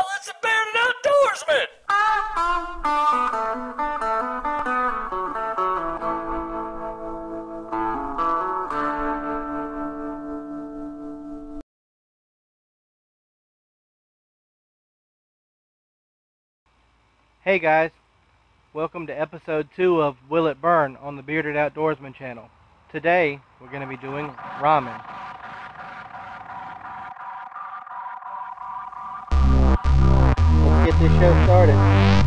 it's the Bearded Outdoorsman! Hey guys, welcome to episode 2 of Will It Burn on the Bearded Outdoorsman channel. Today we're going to be doing ramen. Let's get this show started.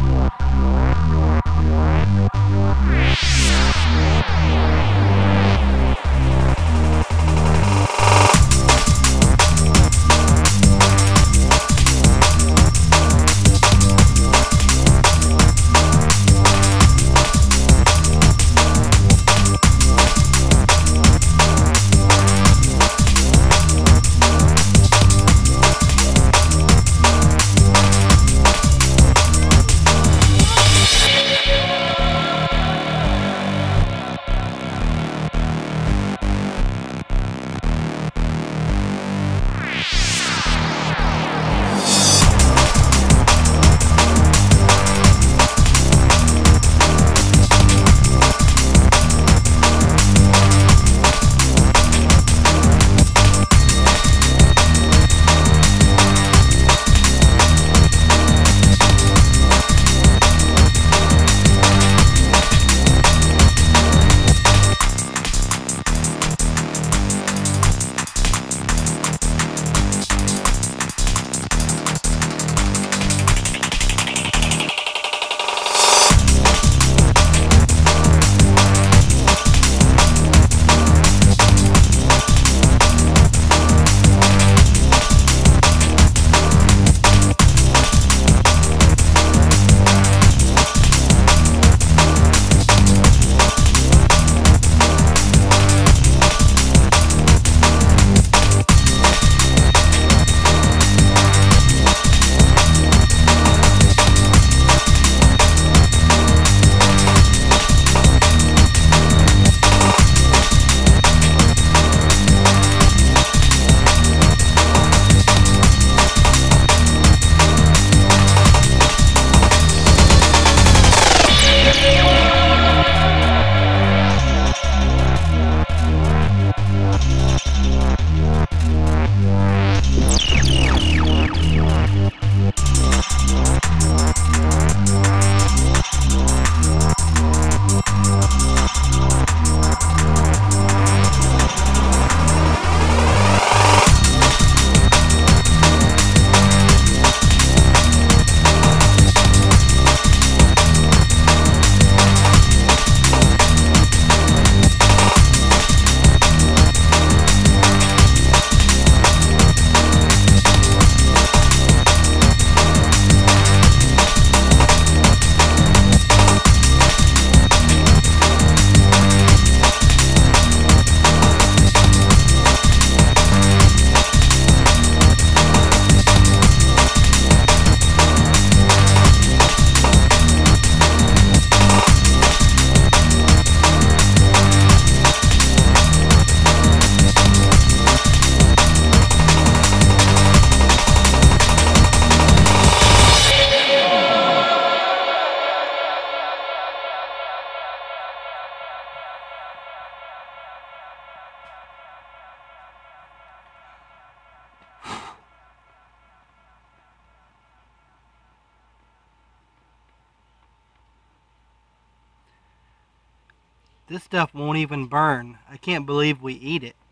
This stuff won't even burn. I can't believe we eat it.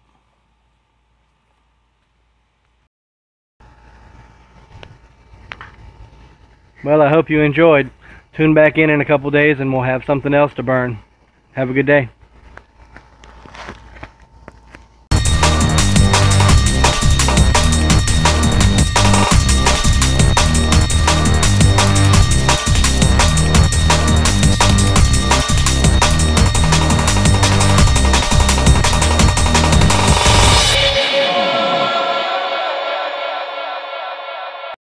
Well, I hope you enjoyed. Tune back in a couple days and we'll have something else to burn. Have a good day.